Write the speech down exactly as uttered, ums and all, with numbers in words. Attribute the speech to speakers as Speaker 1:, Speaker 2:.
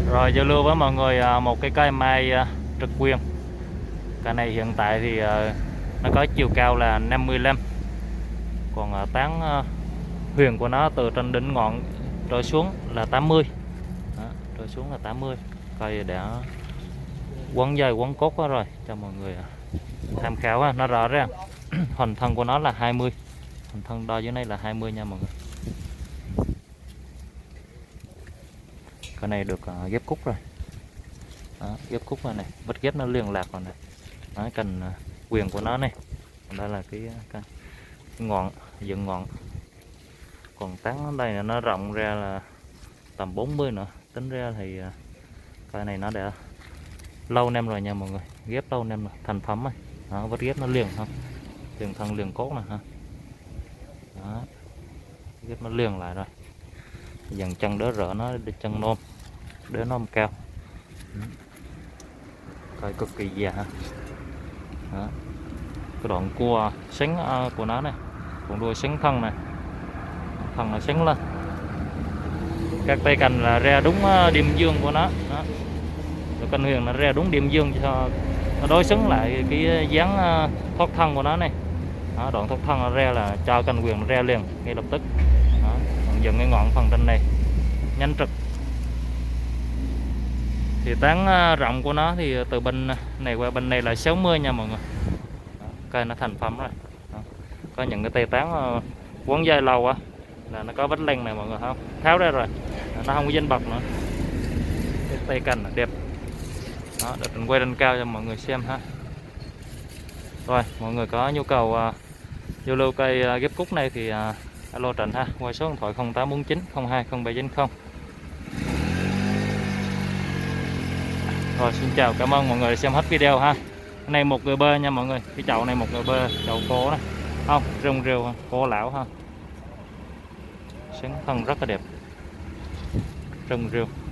Speaker 1: Rồi giao lưu với mọi người à, một cái cây mai à, trực quyên. Cây này hiện tại thì à, nó có chiều cao là năm mươi lăm, còn à, tán à, huyền của nó từ trên đỉnh ngọn rơi xuống là tám mươi. Đó, rơi xuống là tám mươi. Cây đã quấn dây quấn cốt quá rồi, cho mọi người à, tham khảo ha. Nó rõ ràng hình thân của nó là hai mươi, hình thân đo dưới này là hai mươi nha mọi người. Cái này được uh, ghép cúc rồi. Đó, ghép cúc rồi này, vết ghép nó liền lạc rồi này. Đó, cành uh, quyền của nó này, đây là cái, cái, cái ngọn, dựng ngọn. Còn tán ở đây là nó rộng ra là tầm bốn mươi nữa, tính ra thì uh, cây này nó đã lâu năm rồi nha mọi người, ghép lâu năm rồi, thành phẩm rồi. Đó, vết ghép nó liền ha, liền thân liền cốt nè ha. Đó, ghép nó liền lại rồi. Dàn chân đỡ rỡ nó đi chân nôm, đỡ nôm cao. Cây cực kỳ già ha. Đó, cái đoạn cua sánh của nó này, còn đuôi sánh thân này, thân là sánh lên. Các tay cành là ra đúng điểm dương của nó. Đó, cành huyền nó ra đúng điểm dương cho nó đối xứng lại cái dáng thoát thân của nó này. Đó, đoạn thoát thân nó ra là cho cành huyền nó ra liền ngay lập tức. Đó, còn dừng cái ngọn phần trên này nhanh trực. Thì tán rộng của nó thì từ bên này qua bên này là sáu mươi nha mọi người. Đó, cây nó thành phẩm rồi. Đó, có những cái tay tán quấn dây lâu á là nó có vết len này mọi người không tháo ra rồi, nó không có dính bọc nữa. Cái tay cành đẹp. Đó, để mình quay lên cao cho mọi người xem ha. Rồi mọi người có nhu cầu uh, giao lưu cây uh, ghép cúc này thì uh, alo Trịnh ha, qua số điện thoại không tám bốn chín không hai không bảy chín không. Rồi xin chào, cảm ơn mọi người đã xem hết video ha. Cái này một người bơ nha mọi người, cái chậu này một người bơ, chậu khô này, không rung rêu khô lão ha, sáng thân rất là đẹp, rung rêu.